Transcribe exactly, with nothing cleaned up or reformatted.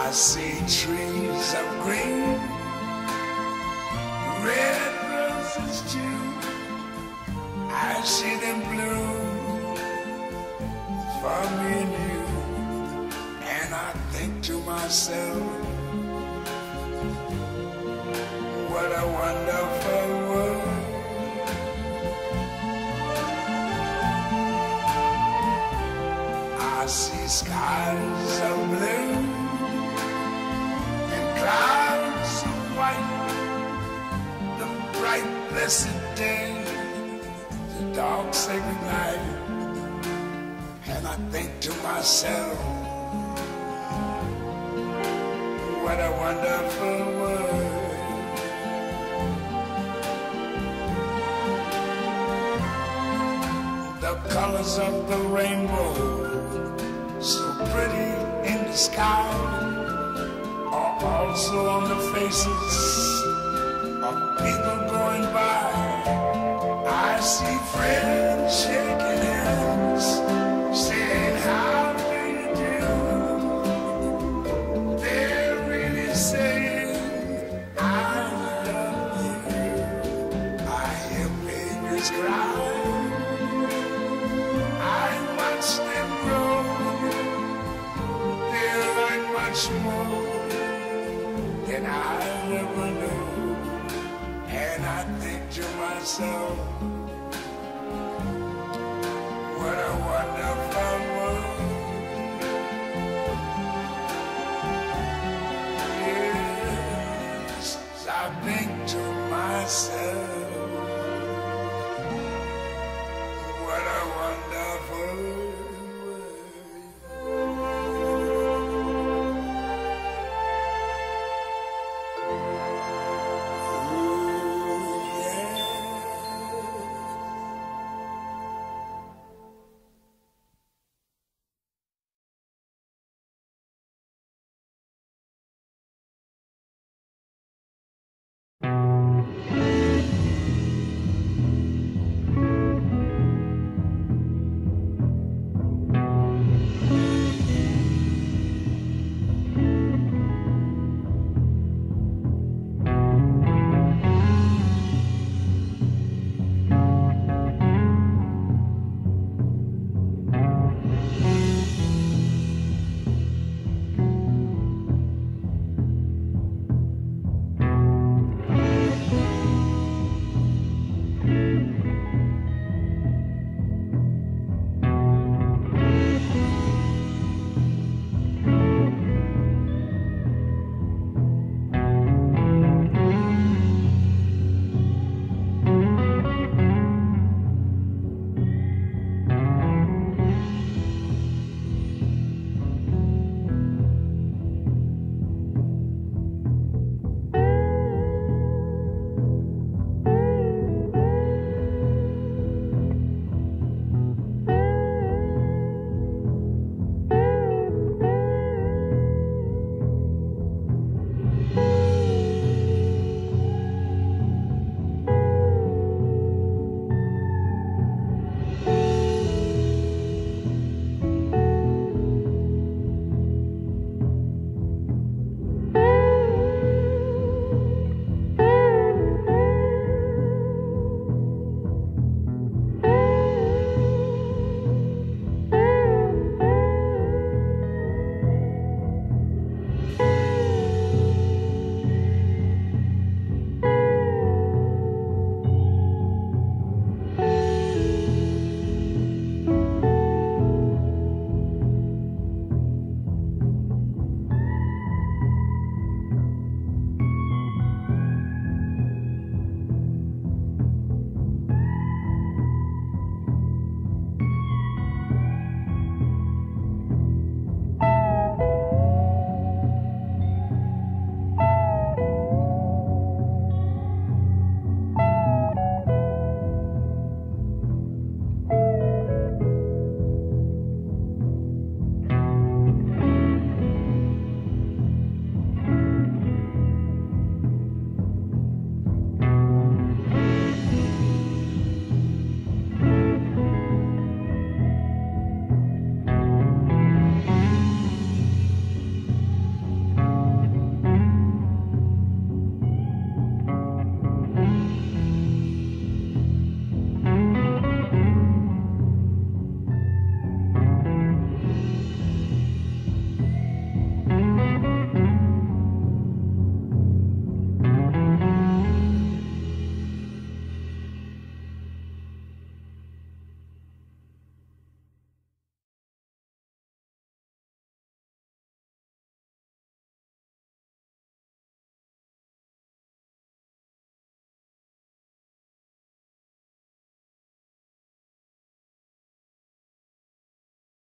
I see trees of green, red roses too. I see them bloom for me and you. And I think to myself, what a wonderful world. I see skies of blue and clouds of white, the bright blessed day, the dark sacred night. And I think to myself, what a wonderful world. The colors of the rainbow, so pretty in the sky, are also on the faces of people going by. I see friends shaking hands, saying, how do you do? They're really saying, I love you. I hear babies cry, I watch them grow. They're like much more than I ever knew. And I think to myself, what a wonderful